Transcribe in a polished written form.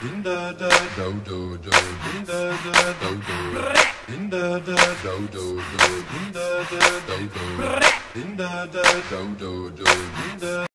din da da do do do, din da da do do, din da da do do do, din da da do do, din da da do do do, din da